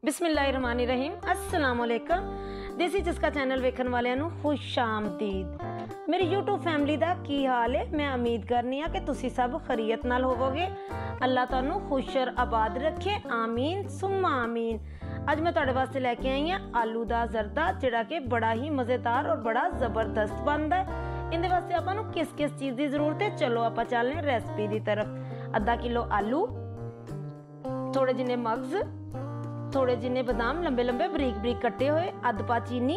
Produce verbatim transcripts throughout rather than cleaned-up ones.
बिस्मिल्लाहिर्रहमानिर्रहीम अस्सलाम वालेकुम। देसी जिसका चैनल वेखन वालियां नूं खुश आमदीद। मेरी यूट्यूब फैमिली दा की हाल है। मैं उम्मीद करनी हाँ कि तुसी सब खैरियत नाल होवोगे। अल्लाह तुहानूं खुश और आबाद रखे, आमीन सुम्मा आमीन। अज मैं तुहाडे वास्ते लैके आई हाँ आलू दा जरदा, जिहड़ा कि बड़ा ही मज़ेदार और बड़ा जबरदस्त बनदा है। इहदे वास्ते आपां नूं किस किस चीज़ की जरूरत है, चलो आपां चलने रेसिपी की तरफ। अद्धा किलो आलू, थोड़े जिन्ने मग्ज, थोड़े जिन्ने बादाम लंबे लंबे बरीक बरीक कट्टे हुए, अद्ध पा चीनी,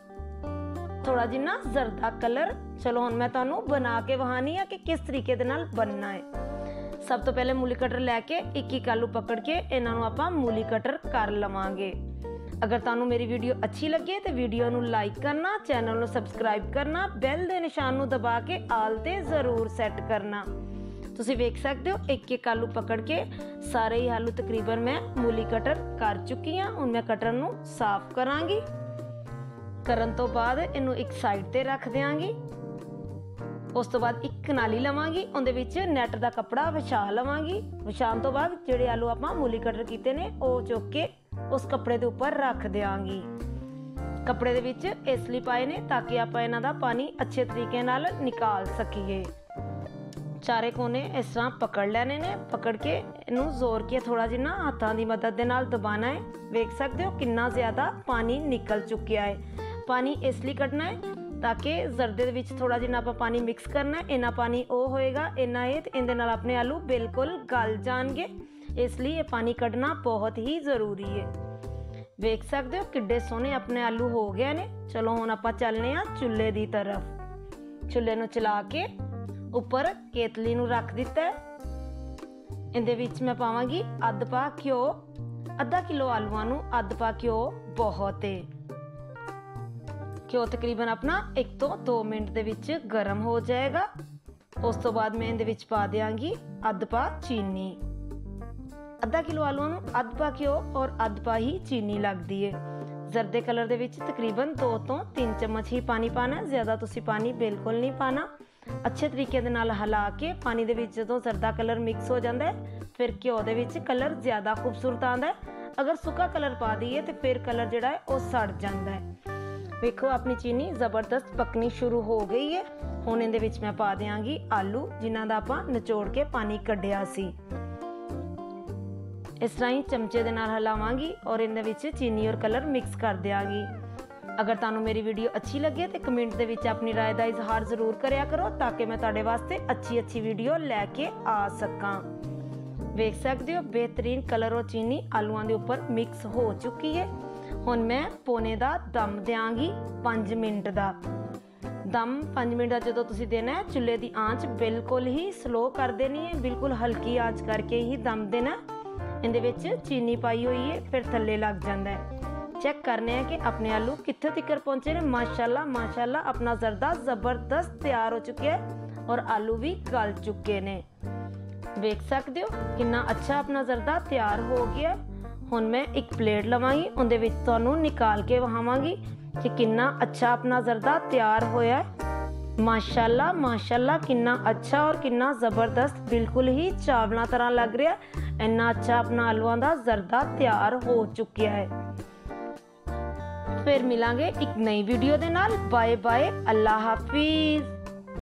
थोड़ा जिन्ना जरदा कलर। चलो हुण मैं तुहानूं बना के वहानी है कि किस तरीके दे नाल बनना है। सब तो पहले मूली कटर लैके एक एक आलू पकड़ के इन्हां नूं आपां मूली कटर कर लवांगे। अगर तुहानूं मेरी वीडियो अच्छी लगे तो वीडियो नूं लाइक करना, चैनल नूं सबसक्राइब करना, बैल दे निशान नूं दबा के आल ते जरूर सैट करना। तुसी वेख सकते हो एक एक आलू पकड़ के सारे ही आलू तकरीबन मैं मूली कटर कर चुकी हाँ। हुण मैं कटर नूं साफ करांगी। करन तो बाद इनू एक साइड ते रख देंगी। उस तो बाद एक कनाली लवांगी, उहदे विच नैट दा कपड़ा विछा लवांगी। विछाण तो बाद जिहड़े आलू आपां मूली कटर कीते ने ओह चुक के उस कपड़े दे उपर रख देंगी। कपड़े दे विच इसलिए पाए ने ताकि आपां इन्हां दा पानी अच्छे तरीके नाल निकाल सकीए। चारे कोने इस तरह पकड़ लेने ने। पकड़ के इनू जोर के थोड़ा जिन्ना हाथों की मदद दे नाल दबाना है। वेख सकते हो कितना ज़्यादा पानी निकल चुकिया है। पानी इसलिए कढ़ना है ताकि जरदे दे विच थोड़ा जिन्ना आपां पानी मिक्स करना है। इन्ना पानी ओ होएगा, इन्ना ये इहदे नाल अपने आलू बिल्कुल गल जाएंगे। इसलिए ये पानी कढ़ना बहुत ही ज़रूरी है। वेख सकते हो किड्डे सोहने अपने आलू हो गए ने। चलो हुण आपां चलने आ चुल्हे की तरफ। चुल्हे नूं चला के उपर केतली नूं रख दिता है। इहदे विच मैं पावांगी अद्ध पा घ्यो। अद्धा किलो आलूआं नूं अद्ध पा घ्यो बहुत है। घ्यो तकरीबन अपना एक तो दो मिनट दे विच गर्म हो जाएगा। उस तो बाद मैं इहदे विच पा देंगी अद्ध पा चीनी। अद्धा किलो आलूआं नूं अद्ध पा घ्यो और अद्ध पा ही चीनी लगदी है। जरदे कलर दे विच तकरीबन दो तो तीन चम्मच ही पानी पाना। ज़्यादा तुसी पानी बिल्कुल नहीं पाना। अच्छे तरीके दे नाल हिला के पानी दे विच जदों जरदा कलर मिक्स हो जाता है फिर घ्यो दे विच कलर ज़्यादा खूबसूरत आता है। अगर सुक्का कलर पा दईए तो फिर कलर जिहड़ा है वो सड़ जाता है। वेखो अपनी चीनी ज़बरदस्त पकनी शुरू हो गई है। हुण इहदे विच मैं पा देंगी आलू जिन्हां दा आपां निचोड़ के पानी कढ़िया सी। इस तरह ही चमचे दे नाल हिलावांगी और इहदे विच चीनी और कलर मिक्स कर देंगी। अगर तुहानूं मेरी वीडियो अच्छी लगे तो कमेंट दे विच अपनी राय का इजहार जरूर करिया करो ताकि मैं तुहाडे वास्ते अच्छी अच्छी वीडियो लैके आ सकां। वेख सकते हो बेहतरीन कलर और चीनी आलूआं दे उपर मिक्स हो चुकी है। हुण मैं पौने दा दम देंगी पाँच मिनट का। दम पाँच मिनट का जो तुसीं देना है चुल्हे की आंच बिल्कुल ही स्लो कर देनी है। बिल्कुल हल्की आंच करके ही दम देना। इहदे विच चीनी पाई हुई है फिर थल्ले लग जाता है। चेक करने हैं कि अपने आलू कित्थे तिकर पहुंचे ने। माशाल्लाह माशाल्लाह अपना जरदा जबरदस्त तैयार हो चुके हैं और आलू भी गल चुके ने। देख सकते हो कितना अच्छा अपना जरदा तैयार हो गया। हुण मैं एक प्लेट लवांगी, उहदे विच तुहानूं निकाल के वहावांगी कि कितना अच्छा अपना जरदा तैयार होया है। माशाल्लाह माशाल्लाह कितना अच्छा और कितना जबरदस्त बिल्कुल ही चावलों तरह लग रहा है। इन्ना अच्छा अपना आलूआं दा जरदा तैयार हो चुकिया है। फिर मिलांगे एक नई वीडियो दे नाल। बाय बाय, अल्लाह हाफिज।